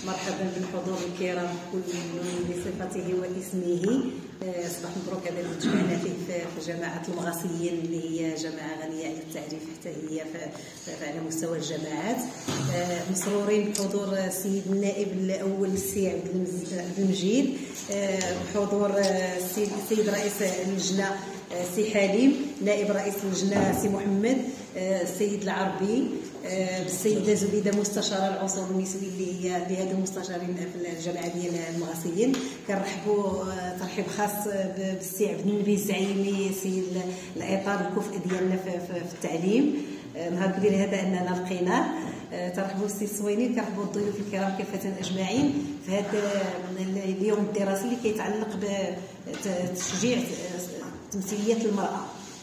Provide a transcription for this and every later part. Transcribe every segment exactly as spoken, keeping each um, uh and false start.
مرحبا بالحضور الكرام كل بصفته واسمه. صباح مبروك هذا اللي تجمعنا فيه في جماعة المغاصيين اللي هي جماعة غنية عن التعريف حتى هي على مستوى الجماعات. مسرورين بحضور السيد النائب الأول السي عبد المجيد، بحضور السيد رئيس اللجنة سي حليم، نائب رئيس اللجنة سي محمد، السيد العربي، بالسيده زبيده مستشاره العصور النسوي اللي هي لهذا المستشارين في الجماعه ديال المغاصيين. كنرحبوا ترحيب خاص بالسي عبد النبي الزعيمي، سيد الاطار الكفء ديالنا في التعليم. نهار كبير هذا اننا لقيناه. ترحبوا السي الصويني، كنرحبوا الضيوف الكرام كافه اجمعين في هذا اليوم الدراسي اللي كيتعلق بتشجيع تمثيليه المراه،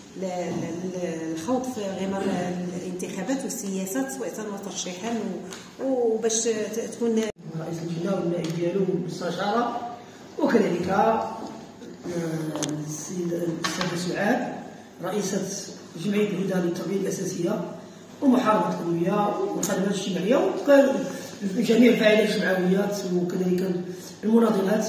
الخوض في غمار الانتخابات والسياسات سواء ترشيحا وباش تكون رئيس اللجنه والنائب ديالو والمستشاره، وكذلك السيده سعاد رئيسه جمعيه الهدى للتربيه الاساسيه ومحاربه التنميه والخدمات الاجتماعيه وجميع الفاعلات الجمعويات وكذلك المناضلات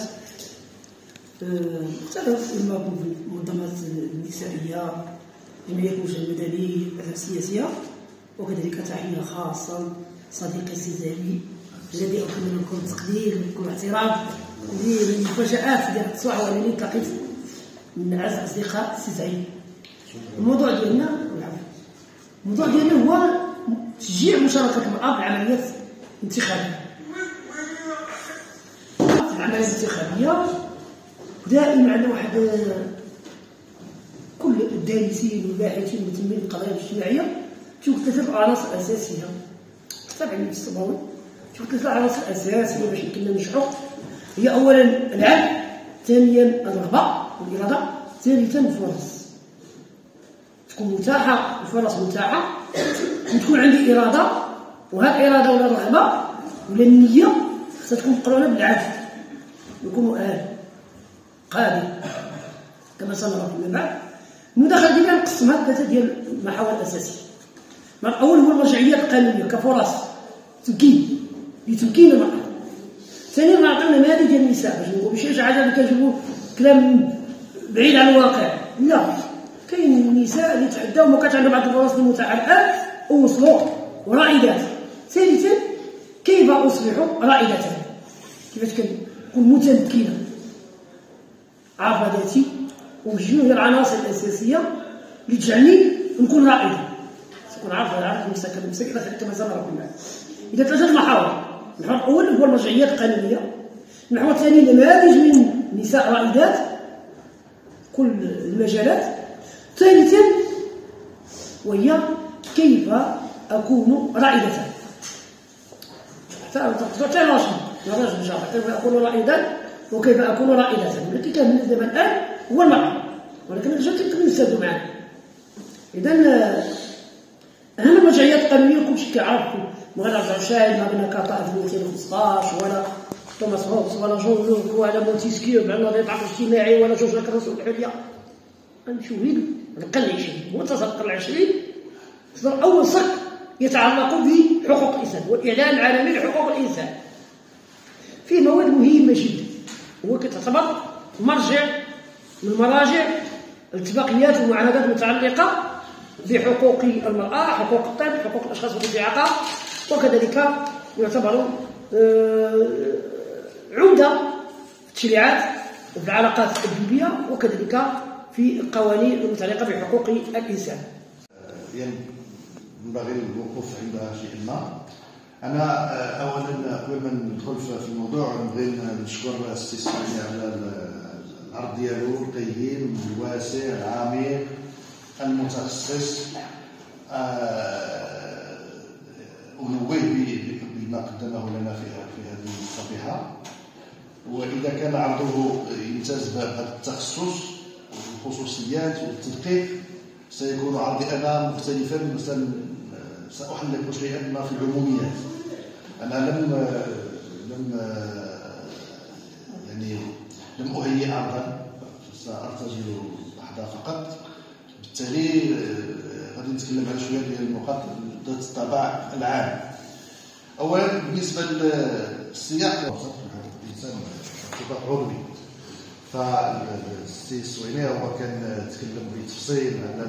مختلف المنظمات النسائيه، جمعيه المجتمع المدني السياسيه. وكذلك تحيه خاصه صديقي السي زاهي الذي اكمل منه كل تقدير وكل احترام للمفاجات ديال التصوير اللي التقيت من اعز اصدقاء السي زاهي. الموضوع ديالنا الموضوع ديالنا هو تشجيع مشاركه المراه في العمليات الانتخابيه. العمليات الانتخابيه دائما عندنا واحد كل الدارسين والباحثين والمهتمين بالقضايا الاجتماعيه تشوف ثلاثه عناصر اساسيه. تابع النبي الصباوي تشوف ثلاثه عناصر اساسيه باش يمكننا ننجحوا. هي اولا العلم، ثانيا الرغبه والاراده، ثالثا الفرص. تكون متاحه الفرص متاحه وتكون عندي اراده، وهذه الاراده ولا الرغبه ولا النيه خصها تكون مقرونه بالعدل، يكون مؤهل قادر كما سنرى فيما بعد. المداخله ديالنا نقسمها ثلاثه ديال المحاور الاساسيه. الاول هو المرجعيه القانونيه كفرص تمكين لتمكين المراه. ثانيا نعطيو نماذج ديال النساء باش نقولوا ماشي شي حاجه اللي كنجيبوا كلام بعيد عن الواقع، لا، كاين النساء اللي تعداو وما كانت عندهم بعض الفرص المتاحه الان ووصلوا رائدات. ثالثا كيف اصبح رائدة، كيفاش كنكون متمكنه عارفه ذاتي وشنو هي العناصر الاساسيه اللي تجعلني نكون رائده، تكون عارفه عارفه مستقله مستقله كما سنرى في المعنى. اذا ثلاثه محاور. المحور الاول هو المرجعيات القانونيه، المحور الثاني نماذج من نساء رائدات كل المجالات، ثالثا وهي كيف اكون رائده. حتى حتى راشد راشد ان شاء الله كيف اكون رائدا وكيف اكون رائده. التي كان بالنسبه الان هو المراه، ولكن الرجال يمكن يستافدوا معنا. اذا اهم المرجعيات القانونيه كلشي كيعرف، ما غنرجعوا شاهد ما بين كاطا في ألفين وخمسطاش ولا توماس هوبس ولا جون لوك ولا مونتيسكيو بعنوان العقل الاجتماعي ولا جورج الرسول العليا. غنمشيو لين القرن العشرين، منتصف القرن العشرين صدر اول صك يتعلق بحقوق الانسان والاعلان العالمي لحقوق الانسان في مواد مهمه جدا، هو كتعتبر مرجع من مراجع الاتفاقيات والمعاهدات المتعلقه بحقوق المراه، حقوق الطفل، حقوق الاشخاص ذوي الاعاقه، وكذلك يعتبر عمده في التشريعات وفي العلاقات الدوليه وكذلك في القوانين المتعلقه بحقوق الانسان. ينبغي الوقوف عند شيء ما. أنا أولا قبل ما ندخل في الموضوع نبغي نشكر السي الصويني على العرض ديالو القيم الواسع العميق المتخصص، ونوه بما قدمه لنا في في هذه الصفحة. وإذا كان عرضه يمتاز بهذا التخصص والخصوصيات والتدقيق سيكون عرضي أنا مختلفا. مثلا سأحلق شيئا ما في العموميات. أنا لم لم يعني لم أهيئ عرضا، سأرتجل لحظة فقط. بالتالي غادي نتكلم على شوية ديال النقاط ذات الطابع العام. أولا بالنسبة السياق حقوق الانسان ارتباط عضوي. فالسي السويني هو كان تكلم بتفصيل على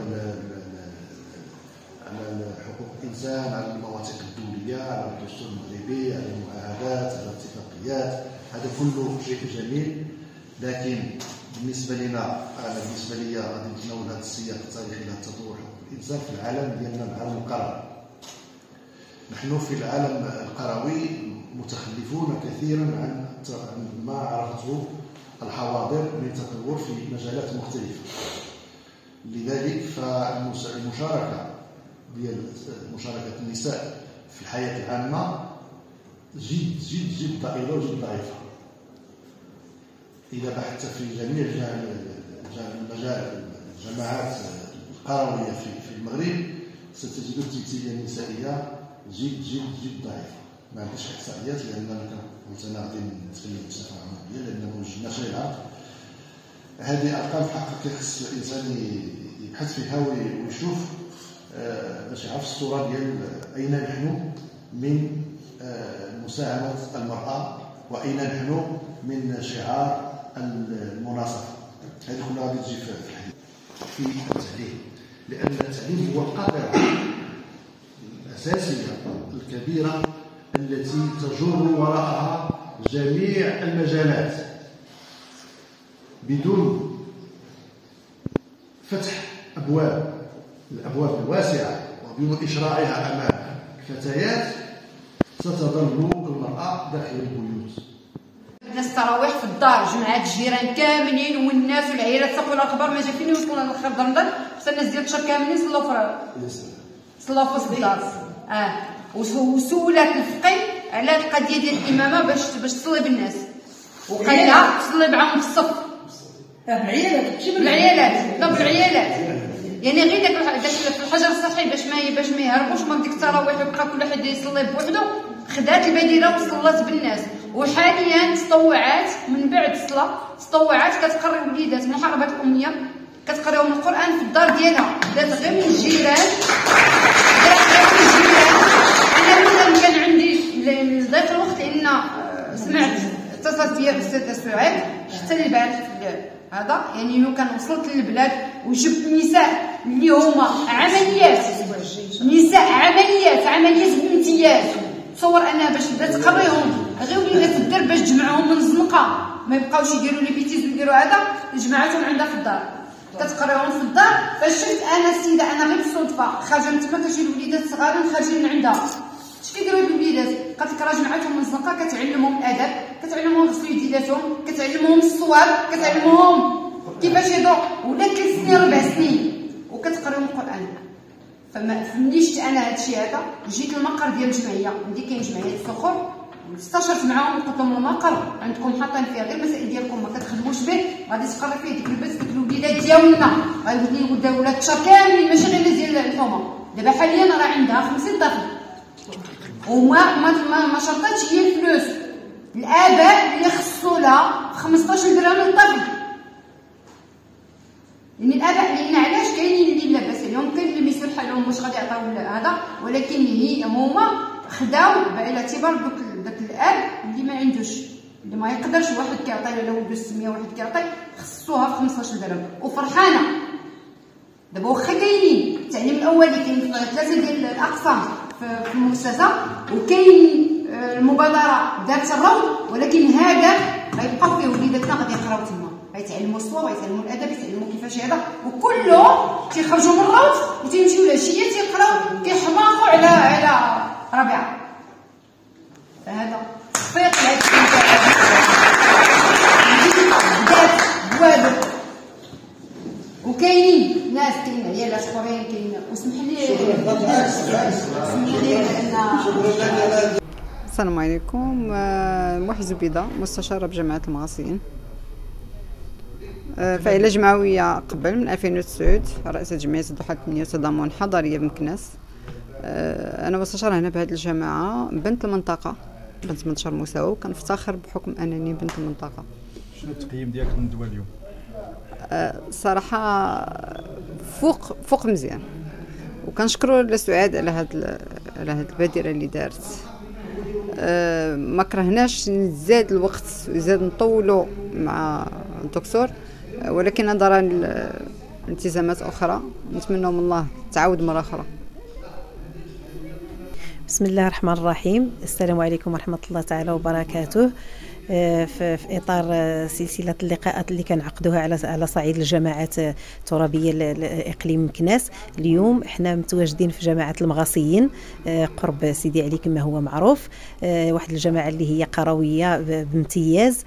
على حقوق الانسان، على المواثيق الدوليه، على الدستور المغربي، على المعاهدات، على الاتفاقيات. هذا كله شيء جميل، لكن بالنسبه لنا بالنسبه لي غادي نتناول هذا السياق التاريخي لتطور حقوق الانسان في العالم ديالنا، العالم القروي. نحن في العالم القروي متخلفون كثيرا عن ما عرفته الحواضر من تطور في مجالات مختلفه. لذلك فالمشاركه ديال مشاركه النساء في الحياه العامه جد جد جد ضئيله وجد ضعيفه. اذا بحثت في جميع المجال الجماعات القرويه في في المغرب ستجد التمثيليه النسائيه جد جد جد ضعيفه. ما عنديش احصائيات لان انا قلت انا غادي نتكلم بصفه عامه لان ما وجدناش العام. هذه ارقام في الحقيقه كيخص الانسان يبحث فيها ويشوف باش يعرف الصوره ديال اين نحن من مساهمه المراه واين نحن من شعار المناصفه. هذه كلها غادي تجي في الحديث في التعليم، لان التعليم هو القاطره الاساسيه الكبيره التي تجر وراءها جميع المجالات. بدون فتح ابواب الابواب الواسعه وبدون اشراعها امام الفتيات ستظل المراه داخل البيوت. الناس التراويح في الدار، جمعات الجيران كاملين والناس والعائلات ساقوا الاخبار ما جا فين يوصلوا للخير رمضان، حتى الناس ديال الشهر كاملين صلاو في صلاو في وسط الدار. اه وسولات الفقيه على القضيه ديال الامامه باش باش تصلي بالناس، وقال لها تصلي معاهم في الصف. العيالات العيالات لا بالعيالات يعني غير داك داك في الحجر الصحي باش ما باش ما يهربوش من ديك التراويح ويبقى كل واحد يصلي بوحده، خدات البديله وصلات بالناس. وحاليا تطوعات من بعد الصلاه تطوعات كتقري وليدات محاربه الاميه، كتقريهم القران في الدار ديالها، بدات غير من الجيران بدات غير من الجيران. انا مثلا كان عندي ضيق الوقت لان سمعت اتصلت بيا الاستاذ سعيد حتى البارح هذا، يعني انه كان وصلت للبلاد وجبت نساء اللي هما عمليات نساء عمليات عمليات بامتياز. تصور انها باش بدات تقريهم غير وليدات الدرب باش تجمعهم من الزنقه ما يبقاوش يديروا لي بيتيز ويديروا هذا، جمعتهم عندها في الدار كتقريهم في الدار. فشفت انا السيده انا غير بالصدفه خارجه من تما كتجي الوليدات الصغارين خارجين من عندها، اش كيديروا هاد الوليدات؟ قالت لك راه جمعتهم من الزنقه كتعلمهم الادب، كتعلمهم غسل يديداتهم، كتعلمهم الصواب، كتعلمهم كيفاش يهضروا، ولا ثلاث سنين ربع سنين وكتقريهم القران. فما فملي شفت انا هادشي هذا جيت للمقر ديال الجمعيه، عندي كاين جمعيه الصخور، استشرت معاهم قلت لهم المقر عندكم حاطين فيه غير المسائل ديالكم ما كتخدموش به، غادي تقري فيه ديك البنت ديك الوليدات ديالنا، غادي ولاد ولاد الشهر كاملين ماشي غير ديال الحومه. دابا حاليا راه عندها خمسين طفل وما ما ما شرطاتش هي الفلوس، الاباء اللي خصو لها خمسطاش درهم للطفل. يعني الاباء لان علاش كاينين اللي لا باس عليهم، كاين اللي ميسول حالهم واش غادي يعطيو هذا، ولكن هي هما خداو بعين الاعتبار دوك داك الاب اللي ما عندوش اللي ما يقدرش واحد كيعطي له ولدو ستمية واحد كيعطي خصوها ب خمسطاش درهم وفرحانه. دابا واخا كاينين التعليم الاولي كاين في ثلاثه ديال الاقسام في المؤسسه، وكاين المبادره دارت الروض، ولكن هذا غيبقاو فيه وليداتنا غادي يقراو تما، غيتعلموا الصواب غيتعلموا الادب يتعلموا كيفاش هذا، وكلهم تيخرجوا من الروض وتيمشيو للعشيه تيقراو كيحماقوا على على رابعه. فهذا تخفيق لهاد بدات بوادر. وكاينين ناس كاين عيالات اخرين كاين واسمح لي اسمح لي لان السلام عليكم. محي زبيده مستشاره بجماعه المغاصيين، فعيله جمعويه قبل من ألفين وتسعة، رئيسه جمعيه الضحى الثمانية والتضامن حضريه بمكناس. انا مستشاره هنا بهذه الجماعه، بنت المنطقه، بنت ثمنطاش مستوى، وكنفتخر بحكم انني بنت المنطقه. شنو التقييم ديالك للندوه اليوم؟ صراحه فوق فوق مزيان، وكنشكروا لسعاد على هاد على هاد البادره اللي دارت. أه ما كرهناش نزاد الوقت وزاد نطولوا مع الدكتور، ولكن نظرا لالتزامات اخرى نتمنى من الله تعاود مره اخرى. بسم الله الرحمن الرحيم. السلام عليكم ورحمه الله تعالى وبركاته. في اطار سلسله اللقاءات اللي كنعقدوها على على صعيد الجماعات الترابيه لاقليم مكناس، اليوم احنا متواجدين في جماعه المغاصيين قرب سيدي علي كما هو معروف، واحد الجماعه اللي هي قرويه بامتياز،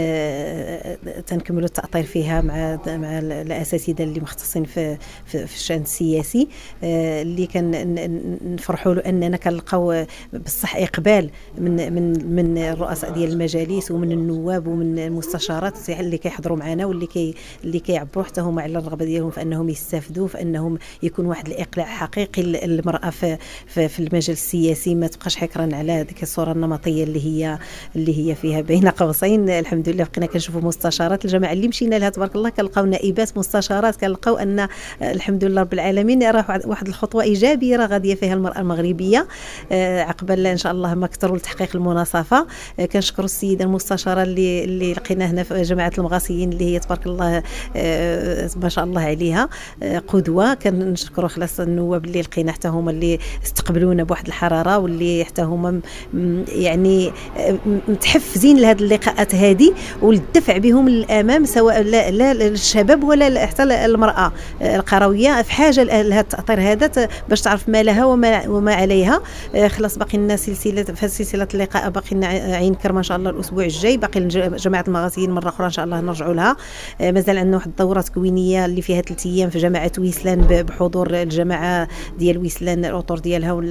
تنكملوا التاطير فيها مع مع الاساتذه اللي مختصين في في الشان السياسي، اللي كنفرحوا له اننا كنلقاو بصح اقبال من من من الرؤساء ديال المجالس ومن النواب ومن المستشارات اللي كيحضروا معنا، واللي كي اللي كيعبروا حتى هما على الرغبه ديالهم في انهم يستافدوا، في انهم يكون واحد الاقلاع حقيقي للمراه في في, في المجال السياسي، ما تبقاش حكرا على ديك الصوره النمطيه اللي هي اللي هي فيها بين قوسين. الحمد لله بقينا كنشوفوا مستشارات الجماعه اللي مشينا لها تبارك الله كنلقاو نائبات مستشارات، كنلقاو ان الحمد لله رب العالمين راه واحد الخطوه ايجابيه راه غاديه فيها المراه المغربيه عقبال ان شاء الله ما كثروا لتحقيق المناصفه. كنشكروا السيده المستشاره اللي اللي لقينا هنا في جماعه المغاصيين اللي هي تبارك الله ما شاء الله عليها قدوه. كنشكروا خلاص النواب اللي لقينا حتى هما اللي استقبلونا بواحد الحراره، واللي حتى هما يعني متحفزين لهذه اللقاءات هذه والدفع بهم للامام، سواء لا, لا الشباب ولا حتى المراه القرويه في حاجه لهذا التاطير هذا باش تعرف ما لها وما وما عليها. خلاص باقي لنا سلسله في سلسله اللقاء، باقي لنا عين كرم ان شاء الله الاسبوع الجاي، باقي جماعه المغاصيين مره اخرى ان شاء الله نرجعوا لها. مازال عندنا واحد الدوره تكوينيه اللي فيها ثلاث ايام في جماعه ويسلان بحضور الجماعه ديال ويسلان الاطر ديالها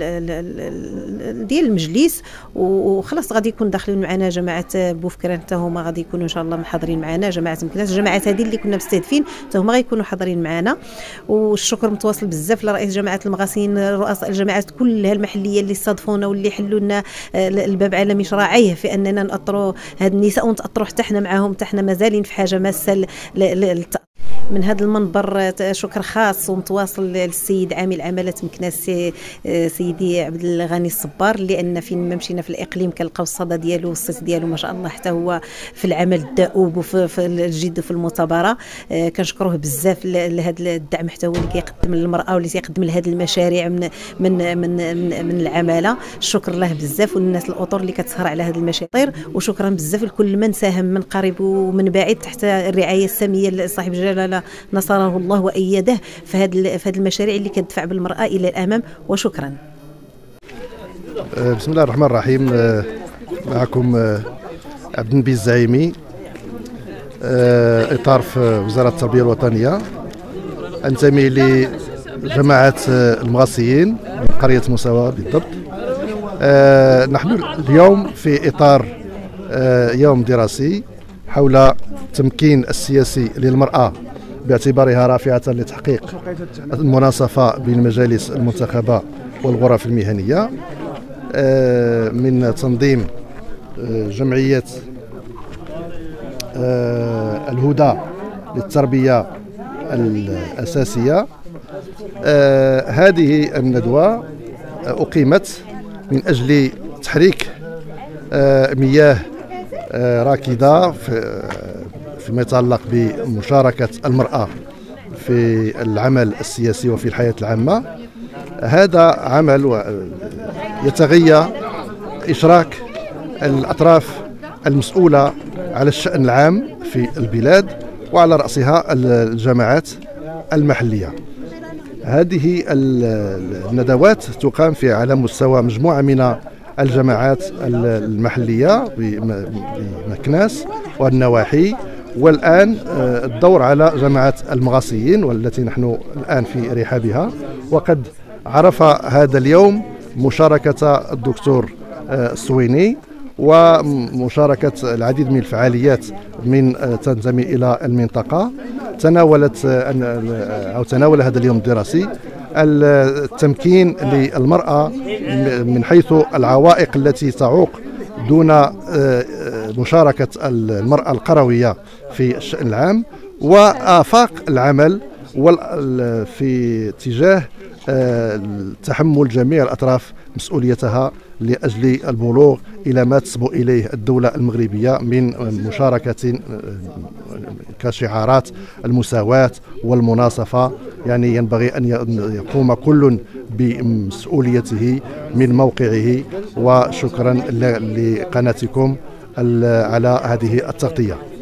ديال المجلس، وخلاص غادي يكون داخلين معنا جماعه بوفكران حتى هما غادي يكونوا ان شاء الله حاضرين معنا، جماعه مكناس، الجماعات هذه اللي كنا مستهدفين حتى هما غيكونوا حاضرين معنا. والشكر متواصل بزاف لرئيس جماعه المغاصيين، رؤساء الجماعات كلها المحليه اللي استضافونا واللي حلوا لنا الباب على مشراعيه في اننا نأطروا هاد النساء ونتأطروا حتى حنا معاهم، حتى حنا مازالين في حاجه ماسه من هذا المنبر. شكر خاص ومتواصل للسيد عامل عماله مكناس سيدي عبد الغني الصبار، لان فين ما مشينا في الاقليم كنلقاو الصدى ديالو والصيت ديالو ما شاء الله حتى هو في العمل الدؤوب وفي الجد وفي المثابره. كنشكروه بزاف لهذا الدعم حتى هو اللي كيقدم للمراه واللي كيقدم لهذه المشاريع من من من من, من العماله. الشكر له بزاف والناس الاطر اللي كتسهر على هذه المشاطر، وشكرا بزاف لكل من ساهم من قريب ومن بعيد تحت الرعايه الساميه لصاحب الجلاله نصره الله وأيده في هذه في هذه المشاريع اللي كتدفع بالمرأة إلى الأمام. وشكرا. بسم الله الرحمن الرحيم. معكم عبد النبي الزعيمي، إطار في وزارة التربية الوطنية، أنتمي لجماعة المغاصيين من قرية مساواة بالضبط. نحن اليوم في إطار يوم دراسي حول التمكين السياسي للمرأة باعتبارها رافعة لتحقيق المناصفة بين المجالس المنتخبة والغرف المهنية، من تنظيم جمعية الهدى للتربية الأساسية. هذه الندوة أقيمت من أجل تحريك مياه راكدة في فيما يتعلق بمشاركة المرأة في العمل السياسي وفي الحياة العامة. هذا عمل يتغير إشراك الأطراف المسؤولة على الشأن العام في البلاد وعلى رأسها الجماعات المحلية. هذه الندوات تقام في على مستوى مجموعة من الجماعات المحلية بمكناس والنواحي، والآن الدور على جماعة المغاصيين والتي نحن الآن في رحابها. وقد عرف هذا اليوم مشاركة الدكتور السويني ومشاركة العديد من الفعاليات من تنتمي إلى المنطقة. تناولت أو تناول هذا اليوم الدراسي التمكين للمرأة من حيث العوائق التي تعوق دون مشاركة المرأة القروية في الشأن العام، وآفاق العمل في اتجاه تحمل جميع الأطراف مسؤوليتها لأجل البلوغ إلى ما تسبو إليه الدولة المغربية من مشاركة كشعارات المساواة والمناصفة. يعني ينبغي أن يقوم كل بمسؤوليته من موقعه. وشكرا لقناتكم على هذه التغطية.